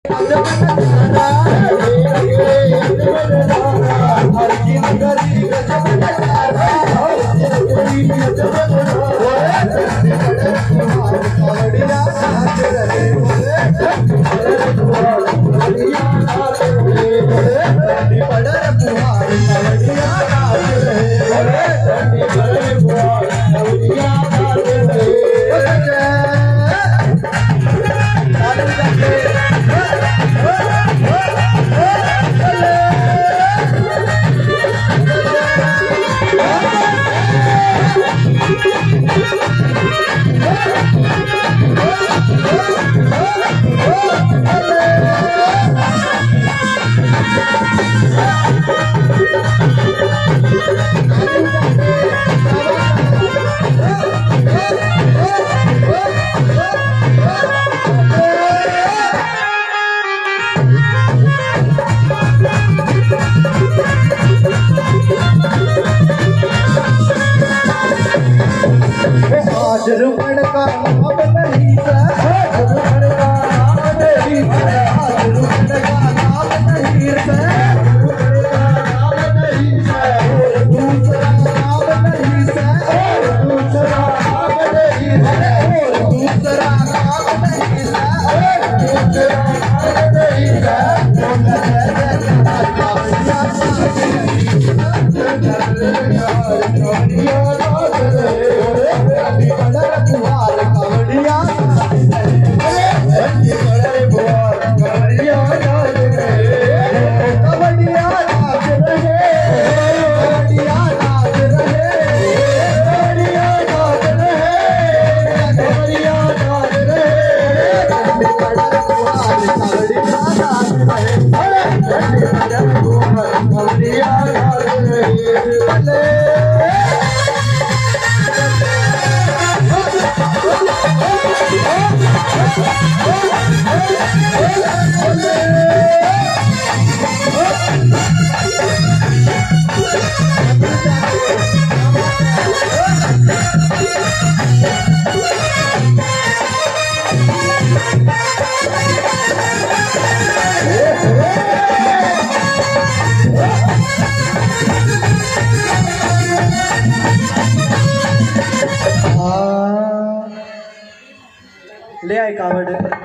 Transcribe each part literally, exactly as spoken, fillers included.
ले आए कावड़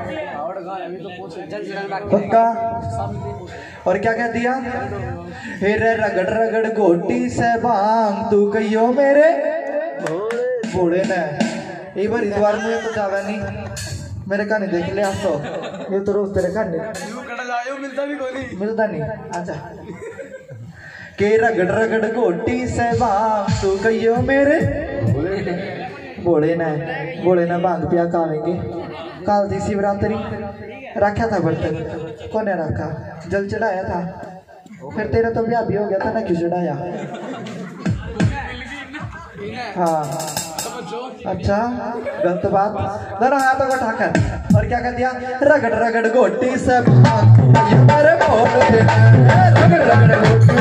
पक्का। और क्या कह दिया? हेरे रगड़ रगड़ गोटी से भांग तू कहियो मेरे बूढ़े ने। एक बार इस बार मुझे तो जावा नहीं मेरे कहानी देख ले आप तो ये तो रोज तेरे कहानी मिलता भी कोई मिलता नहीं। अच्छा के रगड़ रगड़ गोटी से भांग तू कहियो मेरे बूढ़े ने बूढ़े ने भांग पिया खावेंगे। काल थी शिवरात्रि रखा था बर्तन कौन ने रखा? जल चढ़ाया था। फिर तेरा तो ब्याह भी हो गया था ना, क्यों चढ़ाया? हाँ अच्छा गलत बात। दोनों हाथों को ठाकर और क्या कर दिया? रगड़ रगड़ गोटी से मेरे रगड़ रगड़ गोटी